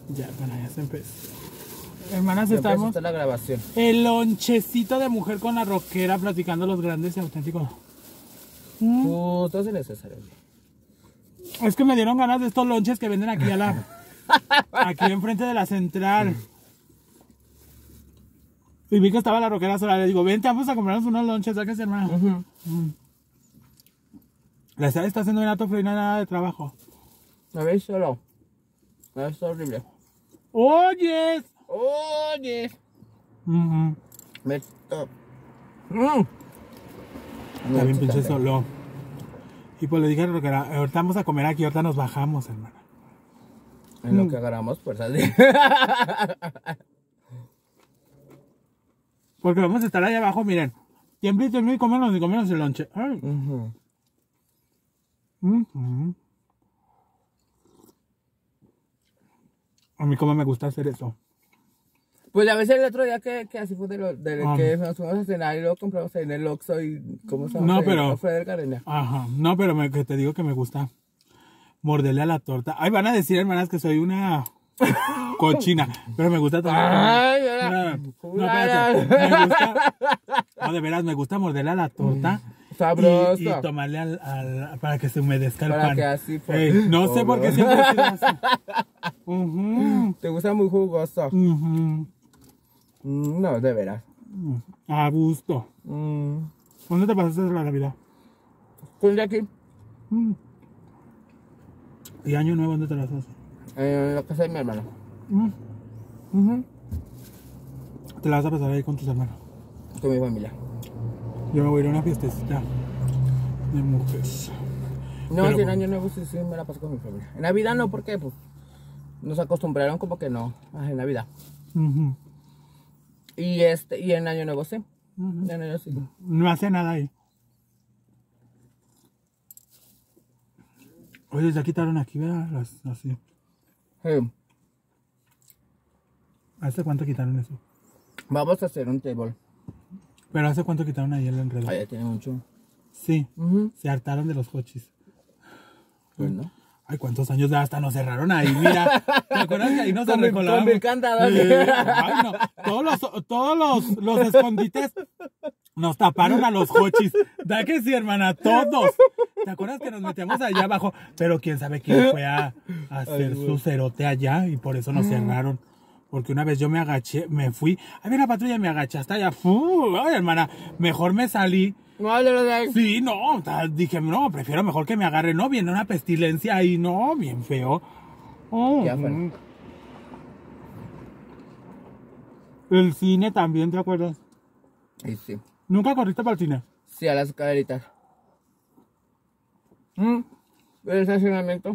Ya, hermana, ya se empezó. Hermanas, Ya estamos empezó la grabación. el lonchecito de mujer con la rockera platicando los grandes y auténticos. Justo es necesario. Es que me dieron ganas de estos lonches que venden aquí aquí enfrente de la central. Y vi que estaba la rockera sola. Le digo, vente, vamos a comprarnos unos lonches, sáquese, hermana. La Sara está haciendo bien harto frío y no hay nada de trabajo. ¿Me veis solo? Es horrible. ¡Oyes! Oye. Me esto. Está bien pinche solo. Y pues le dije a la rockera, ahorita vamos a comer aquí, ahorita nos bajamos, hermana. En lo que agarramos fuerzas de... Porque vamos a estar ahí abajo, miren. Tiemble y comernos el lonche. Ay. A mí como me gusta hacer eso. Pues a veces el otro día que así fue que nos fuimos a cenar y luego compramos en el Oxxo y ¿cómo se llama? No, pero... Fue del Garena. Ajá, no, pero que te digo que me gusta morderle a la torta. Ay, van a decir, hermanas, que soy una cochina, pero me gusta tomar. Ay, no, espérate, me gusta, no, de veras, me gusta morderle a la torta. Sabroso. Y tomarle para que se humedezca el pan. Para que así fue. No sé por qué siempre he sido así. Te gusta muy jugoso. No, de veras. A gusto. ¿Dónde te pasaste la Navidad? Pues de aquí. ¿Y año nuevo dónde te la haces? En la casa de mi hermano. Te la vas a pasar ahí con tus hermanos. Con mi familia. Yo me voy a ir a una fiestecita de mujeres. No, Pero, si en año nuevo sí me la paso con mi familia. En Navidad no, porque pues nos acostumbraron como que no. En Navidad. Y en año nuevo sí. En año nuevo sí. No hace nada ahí. Oye, ya quitaron aquí, ¿verdad? Así. ¿Hace cuánto quitaron eso? Vamos a hacer un table. ¿Pero hace cuánto quitaron ahí el enredo? Ya tiene mucho. Sí, se hartaron de los hochis. Pues no. Ay, ¿cuántos años ya hasta nos cerraron ahí? Mira, ¿te acuerdas que ahí nos arrecolaban? Con mi candado. Ay, no, todos los escondites nos taparon a los hochis. ¿Da que sí, hermana? Todos. ¿Te acuerdas que nos metíamos allá abajo? Pero quién sabe quién fue a hacer su cerote allá y por eso nos cerraron. Porque una vez yo me agaché, me fui, había una patrulla y me agaché hasta allá. Ay, hermana, mejor me salí. Sí, no, dije, no, prefiero mejor que me agarre. No, viene una pestilencia ahí, no, bien feo. Ya fue. El cine también, ¿te acuerdas? Sí. ¿Nunca corriste para el cine? Sí, a las escaleritas. El estacionamiento.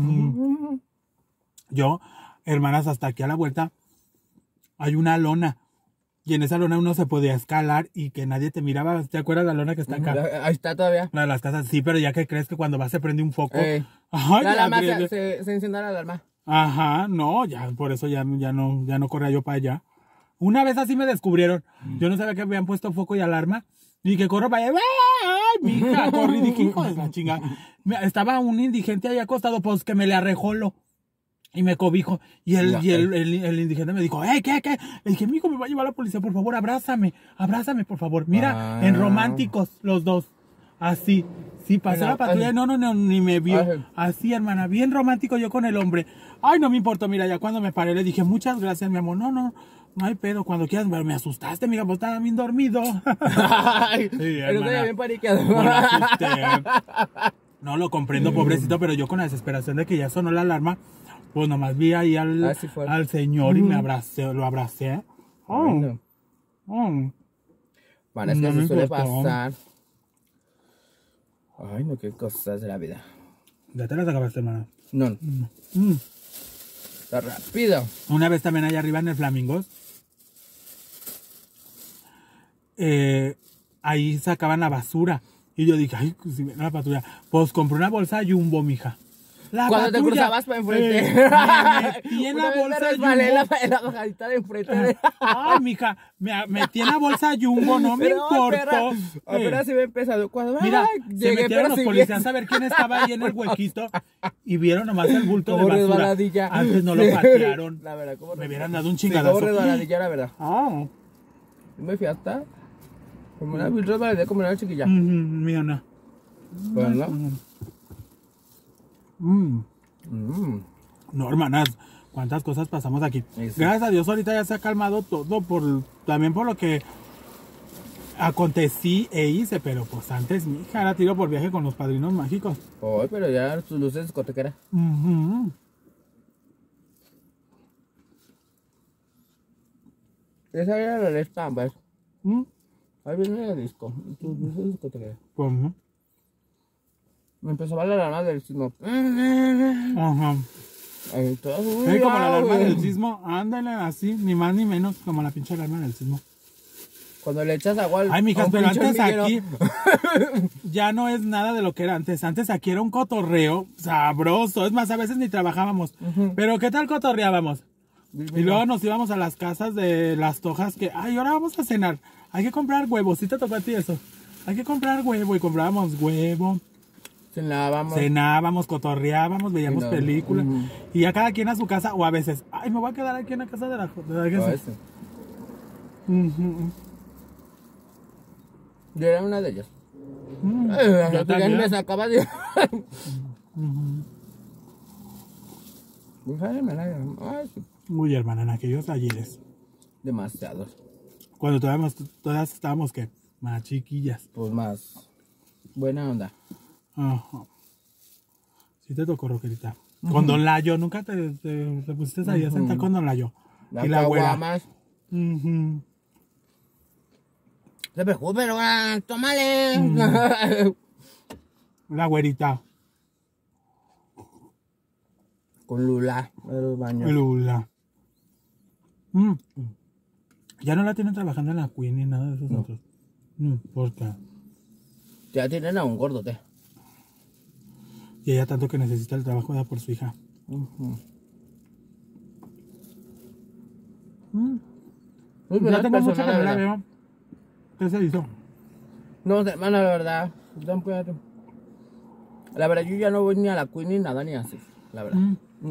Yo, hermanas, hasta aquí a la vuelta hay una lona. Y en esa lona uno se podía escalar y que nadie te miraba. ¿Te acuerdas la lona que está acá? Ahí está todavía. La de las casas, sí, pero ya que crees que cuando vas se prende un foco. Ay, la alarma se enciende la alarma. Ajá, no, ya, por eso ya no corría yo para allá. Una vez así me descubrieron. Yo no sabía que habían puesto foco y alarma. Y que corro para allá. ¡Ay, mija! Corrí, dije, hijo de la chinga. Estaba un indigente ahí acostado, pues que me le arrejolo. Y me cobijo. Y el indigente me dijo, ¿qué? Le dije, mijo, me va a llevar la policía, por favor, abrázame, por favor. Mira, en románticos los dos. Así. Sí, pasó la patrulla, no, ni me vio. Así, hermana, bien romántico yo con el hombre. Ay, no me importó, mira, ya cuando me paré le dije, muchas gracias, mi amor. No hay pedo, cuando quieras, pero me asustaste, mira, pues estaba bien dormido. Ay, sí, pero estoy bien paniqueado. No lo comprendo, pobrecito, pero yo con la desesperación de que ya sonó la alarma, pues nomás vi ahí al señor y lo abracé. Bueno, es que No eso me suele importó. pasar. Ay, no, qué cosas de la vida. Ya te las acabaste, hermana. No. Está rápido. Una vez también allá arriba en el Flamingos, ahí sacaban la basura. Y yo dije, ay, si viene la patrulla. Pues compré una bolsa Jumbo, mija. La Cuando te patrulla, cruzabas para enfrente. me metí en la Una vez bolsa me resbalé Jumbo. en la bajadita de enfrente. Ay, mija, me metí en la bolsa Jumbo, no me Pero, importó. apenas iba empezando. Cuando Mira, ay, se llegué, metieron pero los sí policías a ver quién estaba ahí en el huequito y vieron nomás el bulto de como basura. resbaladilla. Antes no lo patearon. La verdad, como Me hubieran dado un sí, chingadazo. como resbaladilla, la verdad. Ah, Yo me fui hasta como una resbaladilla, como una chiquilla. mía no. Pues no. No, hermanas, cuántas cosas pasamos aquí. Sí. Gracias a Dios ahorita ya se ha calmado todo también por lo que acontecí e hice, pero pues antes mi hija era tiro por viaje con los padrinos mágicos. Ay, pero ya sus luces discotequera. Esa era la de Stambas. Ahí viene el disco. Sus luces discotequera. Pues no. Me empezó a la alarma del sismo. Ajá. Ay, todas, Es como la alarma güey. del sismo, ándale así, ni más ni menos, como la pinche alarma del sismo. Cuando le echas agua al Ay, mijas, a un pero pinche antes hormiguero. aquí ya no es nada de lo que era antes. Antes aquí era un cotorreo sabroso. Es más, a veces ni trabajábamos. Pero ¿qué tal cotorreábamos? Y luego nos íbamos a las casas de las tojas que, ay, ahora vamos a cenar. Hay que comprar huevos. ¿Sí te tocó a ti eso? Hay que comprar huevo y comprábamos huevo. Cenábamos, cotorreábamos, veíamos películas. Y ya cada quien a su casa, o a veces, ay, me voy a quedar aquí en la casa de la gente. Yo era una de ellas. Yo también. Me sacaba de... Ay, sí. Muy hermana, en aquellos ayeres. Demasiados. Cuando todas estábamos, ¿qué? Más chiquillas. Pues más buena onda. Ajá. Sí te tocó, Roquerita. Con Don Layo, nunca te pusiste ahí a sentar con Don Layo. Las y la abuela. caguamas. Se preocupe, pero tómale. La güerita. Con Lula de los baños. Lula. Ya no la tienen trabajando en la Queen ni nada de esos otros. ¿Por qué? Ya tienen a un gordote. Y ella tanto que necesita el trabajo da por su hija. Ya tengo mucho que no la veo. ¿Qué se hizo? No, hermana, la verdad. La verdad, yo ya no voy ni a la Queen ni nada, ni así. La verdad.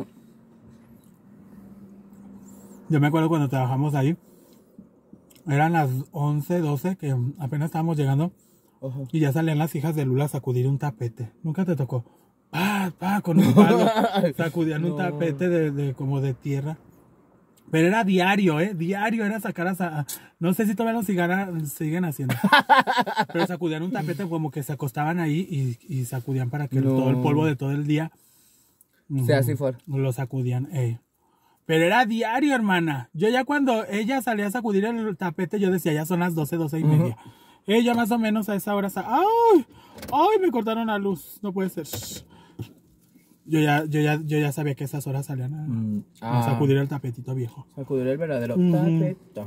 Yo me acuerdo cuando trabajamos ahí. Eran las 11, 12 que apenas estábamos llegando. Y ya salían las hijas de Lula a sacudir un tapete. ¿Nunca te tocó? Con un palo. Sacudían un tapete de como de tierra. Pero era diario, diario era sacar no sé si todavía lo siguen haciendo. Pero sacudían un tapete como que se acostaban ahí y sacudían para que todo el polvo de todo el día sea así fuera. lo sacudían. Pero era diario, hermana. Yo ya cuando ella salía a sacudir el tapete, yo decía, ya son las 12 y media. Ella más o menos a esa hora, ¡ay! Me cortaron la luz, no puede ser. Yo ya sabía que esas horas salían a sacudir el tapetito viejo. Sacudir el verdadero tapetito.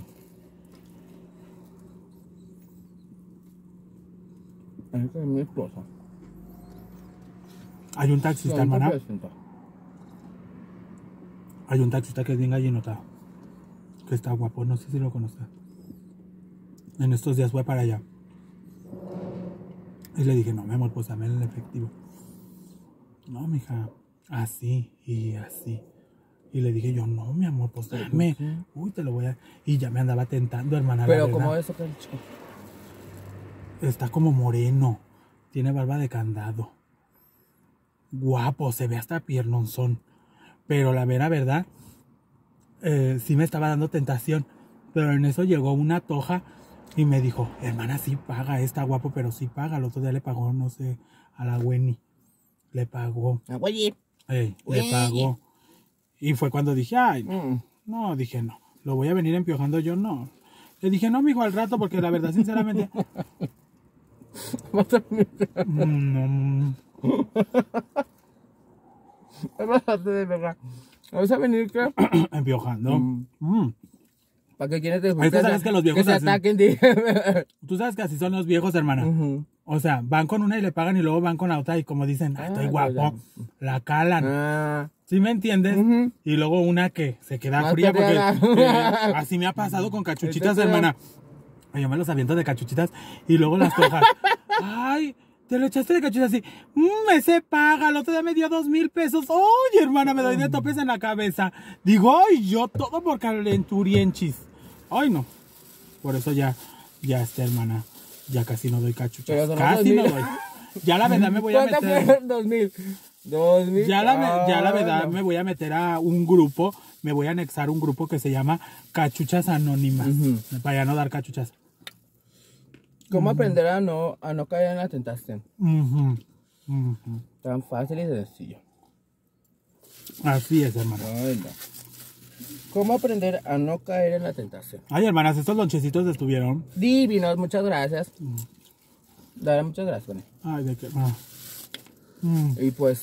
Esa es mi esposa. Hay un taxista, hermana. Hay un taxista que es bien gallinota. Que está guapo, no sé si lo conoces. En estos días fue para allá. Y le dije, no, mi amor, pues dame el efectivo. No, mija, así y así. Y le dije yo, no, mi amor, pues dame. Uy, te lo voy a... Y ya me andaba tentando, hermana. Pero como eso que chico. Está como moreno. Tiene barba de candado. Guapo, se ve hasta piernonzón. Pero la vera verdad, sí me estaba dando tentación. Pero en eso llegó una toja y me dijo, hermana, sí paga, está guapo, pero sí paga. El otro día le pagó, no sé, a la Wenny. Le pagó. Oye. Le pagó. Y fue cuando dije, ay, no, dije no. Lo voy a venir empiojando yo, no. Le dije, no, mijo, al rato, porque la verdad, sinceramente... no. De verdad. ¿Vas a venir qué? Empiojando. ¿Para qué quieres Es que sabes que los viejos se hacen- ataquen? Tú sabes que así son los viejos, hermana. O sea, van con una y le pagan y luego van con la otra y como dicen, "Ah, estoy guapo, la calan. Ah, ¿Sí me entiendes? Ujú. Y luego una que se queda Más fría porque peteada. así me ha pasado con cachuchitas, Este, hermana. Yo me los aviento de cachuchitas y luego las tojas. Ay, te lo echaste de cachuchitas así. Ese paga, el otro día me dio 2,000 pesos. Ay, hermana, me doy de topes en la cabeza. Digo, ay, yo todo por calenturienchis. Ay, no. Por eso ya, hermana, ya casi no doy cachuchas. Pero son Casi no 2,000. doy. Ya la verdad me voy a ¿cuánto meter. fue? 2,000. 2,000. Ya la verdad no. me voy a meter a un grupo, me voy a anexar un grupo que se llama Cachuchas Anónimas, para ya no dar cachuchas. ¿Cómo aprender a no caer en la tentación? Ujú, ujú. Tan fácil y sencillo. Así es, hermana. Ay, no. ¿Cómo aprender a no caer en la tentación? Ay, hermanas, estos lonchecitos estuvieron. Divinos, muchas gracias. Dale, muchas gracias, Bonnie. Ay, de qué. Y pues...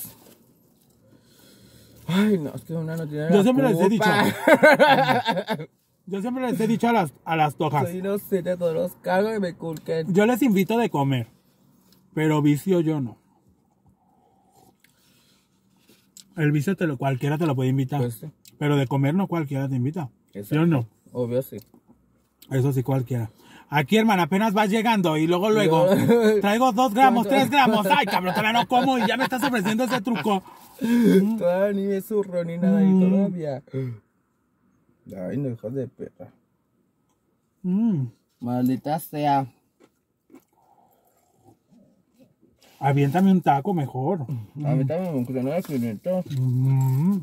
Ay, no, es que una no tiene Yo la siempre les he dicho. culpa. Yo siempre les he dicho a las tojas. Soy inocente de todos los cargos que me culquen. Yo les invito de comer, pero vicio yo no. El vicio cualquiera te lo puede invitar, Pues sí. pero de comer no cualquiera te invita. Exacto. Yo no. Obvio, sí. Eso sí, cualquiera. Aquí, hermana, apenas vas llegando y luego traigo 2 gramos, 3 gramos. Ay, cabrón, todavía no como y ya me estás ofreciendo ese truco. Todavía ni me zurro ni nada y todavía. Ay, no, hijos de perra. Maldita sea. Aviéntame un taco mejor. A mí también me gusta de 500. Mm.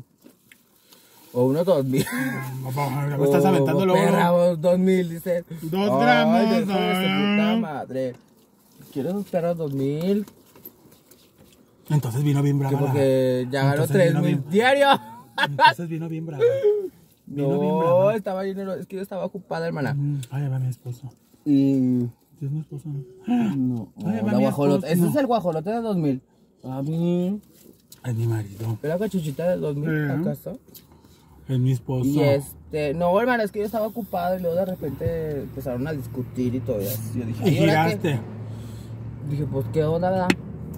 O unos 2,000. Me estás aventando luego. Perra, vos 2,000, dice. 2 gramos. Ay, hijo de su puta madre. ¿Quieres esos perros 2,000? Entonces vino bien Que brava. porque ya ganó Entonces vino 3,000 bien- diarios. Entonces vino bien brava. Vino bien No, brava. estaba lleno, es que yo estaba ocupada, hermana. Ay, va mi esposo. Y... ¿Sí es mi esposo? No, Ay, va la mi guajolote. esposo. Ese es el guajolote de 2,000. A mí... Es mi marido. ¿Era cachuchita de 2,000 acaso? Es mi esposo. Y no, hermana, es que yo estaba ocupado y luego de repente empezaron a discutir y todo. Y así, yo dije, Y "Ay, ¿ahora qué?". giraste. Dije, pues, ¿qué onda, verdad?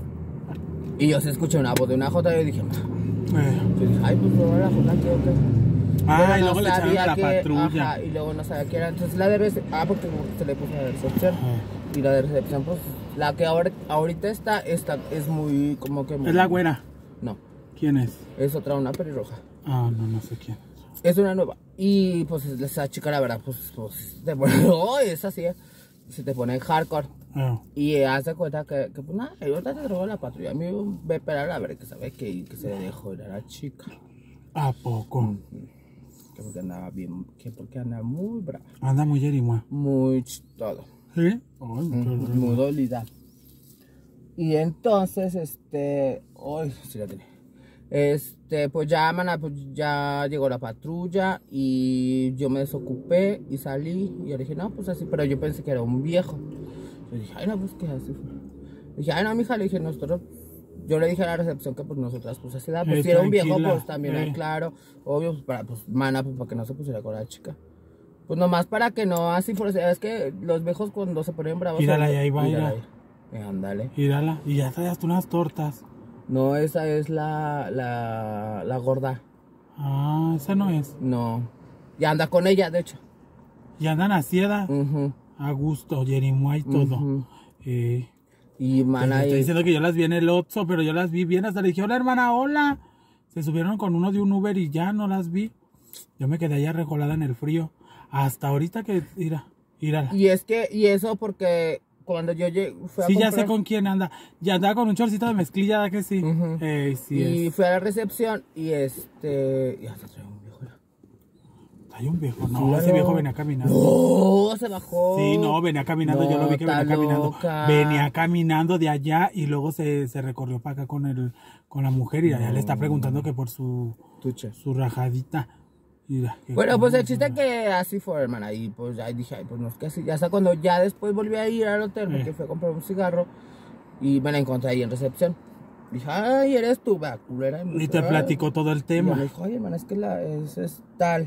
Y yo sí escuché una voz de una jota y yo dije, yo dije, ay, pues, ¿no la jota qué o qué? Ah, Pero y luego le echaron sabía a la que- patrulla. Ajá, y luego no sabía qué era. Entonces la de recepción, porque se le puso la de recepción. Ajá. Y la de recepción, pues, la que ahorita está es muy, como que muy... Es la güera. No, ¿Quién es? es otra, una pelirroja. Ah, no sé quién. Es una nueva. Y pues esa chica, la verdad, pues te pone, oh, es así, se te pone en hardcore. Ah. Y hace cuenta que pues nada, y ahorita te drogó la patrulla. A mí ve a esperar a ver que sabe que se le dejó ir a la chica. ¿A poco? Que porque andaba bien, que porque andaba muy brava. Anda muy yerimua. Muy todo. ¿Sí? Ay, Muy dolida. Y entonces, ay, sí la tenía. Pues ya, mana, pues ya llegó la patrulla y yo me desocupé y salí y yo dije, no, pues así, pero yo pensé que era un viejo. Yo dije, ay, no, pues que así fue. Dije, ay, no, mija, le dije, nosotros, yo le dije a la recepción que pues nosotras, pues así, pues si era un viejo, tranquila, pues también, claro, obvio, pues para, pues, mana, pues para que no se pusiera con la chica. Pues nomás para que no así fuera, es que los viejos cuando se ponen bravos. Mírala, y ahí va, mírala mira. ahí. Ándale. Mírala. Y ya traías tú unas tortas. No, esa es la gorda. Ah, esa no es. No. Ya anda con ella, de hecho. Y andan a cieda. Ujú. A gusto, yerimua y todo. Ujú. Eh, Y mana, Estoy diciendo que yo las vi en el Otso, pero yo las vi bien. Hasta le dije, hola hermana, hola. Se subieron con uno de un Uber y ya no las vi. Yo me quedé allá recolada en el frío. Hasta ahorita que, mírala. y es que, y eso porque cuando yo llegué, fui a Sí, ya comprar, sé con quién anda. Ya andaba con un chorcito de mezclilla, ¿da que sí? Ujú. Sí y es. fui a la recepción y ya se trae un viejo. Hay un viejo. No, Claro. ese viejo venía caminando. No, se bajó. Sí, no, venía caminando. Yo lo vi que No, venía está caminando. loca. Venía caminando de allá y luego se recorrió para acá con la mujer y allá le está preguntando que por su Tuche. rajadita. Mira, que Bueno, pues el como- chiste que así fue, hermana, y pues ya dije, ay, pues no es que así, ya hasta cuando ya después volví a ir al hotel, porque fui a comprar un cigarro, y me la encontré ahí en recepción. Dije, ay, eres tú, va, culera. Y te platicó todo el Y tema. me dijo, oye, hermana, es que es tal.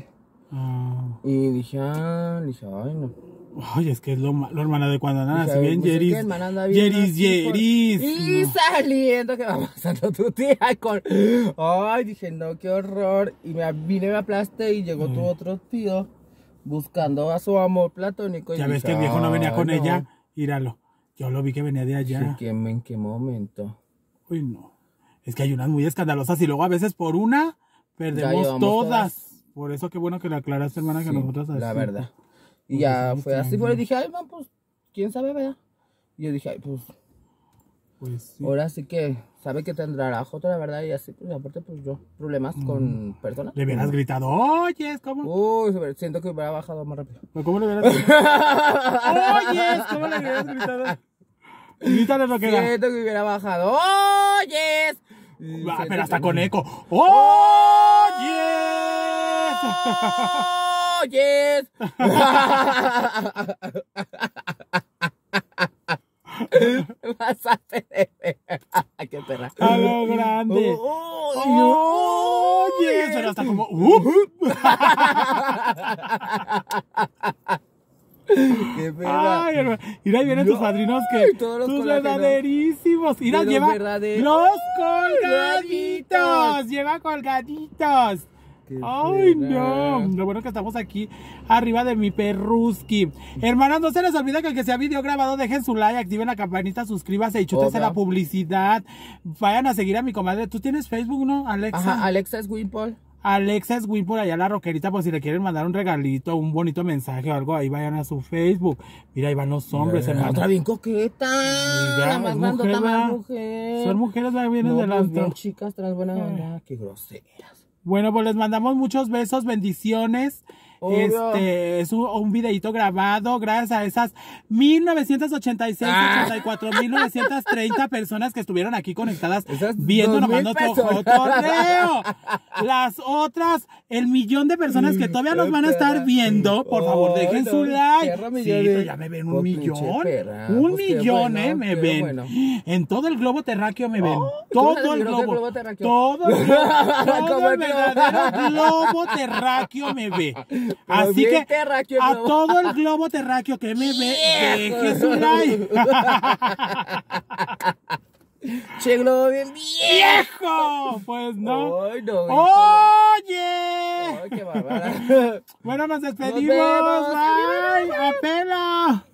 Y dije, ay, no. Ay, es que es lo malo, hermana, de cuando andan así bien pues, yeris. Yeris. Y saliendo que va pasando tu tía con... Ay, dije, no, qué horror. Y me vine, me aplasté y llegó tu otro tío buscando a su amor platónico. Ya y ves dije, que el viejo no venía con no. ella. Míralo. Yo lo vi que venía de allá. Sí, ¿en qué momento? Uy, no. Es que hay unas muy escandalosas y luego a veces por una perdemos todas. Por eso qué bueno que le aclaraste, hermana, que Sí, nosotros así. la verdad. Y Porque ya sí, fue así, sí. fue, y dije, ay, man, pues, quién sabe, ¿verdad? Y yo dije, ay, pues, Pues sí. ahora sí que sabe que tendrá la Jota, la verdad, y así, pues, aparte, pues, yo, problemas con personas. Le hubieras gritado, oye, ¿cómo? Uy, siento que hubiera bajado más rápido. ¿Cómo le hubieras gritado? Oye, ¿cómo le hubieras gritado? Grítale lo que da. Siento que hubiera bajado, oyes. Pero hasta con eco. Oye. Oyes. Vas a hacer. Qué perra. A lo grande. Oye, pero hasta como. Qué perra. Ay, hermano. Mira, ahí vienen tus padrinos que. todos los Tus colágenos. verdaderísimos. Mira, De los lleva verdaderos. los colgaditos. Lleva colgaditos. Ay, no. Lo bueno que estamos aquí arriba de mi perruski. Hermanos, no se les olvide que el que sea video grabado, dejen su like, activen la campanita, suscríbase y chútense la publicidad. Vayan a seguir a mi comadre. ¿Tú tienes Facebook, no, Alexa? Ajá, Alexa es Wimpole. Alexa es Win por allá la roquerita, por si le quieren mandar un regalito, un bonito mensaje o algo, ahí vayan a su Facebook. Mira, ahí van los hombres, hermano. Otra bien coqueta. Ya, La más es grandota, mujer, más ¿verdad? mujer. Son mujeres, vienen No, del pues, alto. bien chicas, trans buena onda. Qué groseras. Bueno, pues les mandamos muchos besos, bendiciones. Obvio. Es un videito grabado gracias a esas 1986, 84,930 personas que estuvieron aquí conectadas Esas viendo 2,000 nomás nuestro personas. cotorreo. Las otras, el millón de personas que todavía nos van a estar viendo, por favor, dejen su like. Sí, pero ya me ven un millón. Un millón, me ven. Bueno. En todo el globo terráqueo me ven. ¿cómo Todo se el le dice globo. globo terráqueo? Todo el globo. Todo Como el el verdadero globo terráqueo me ve. Así bien que terráqueo, a globo. todo el globo terráqueo que me ve, deje su like. Che, globo bien ¡Viejo! Pues no. Ay, no. ¡Oye! Ay, qué bárbara. Bueno, nos despedimos. Nos vemos. Bye. ¡Apela!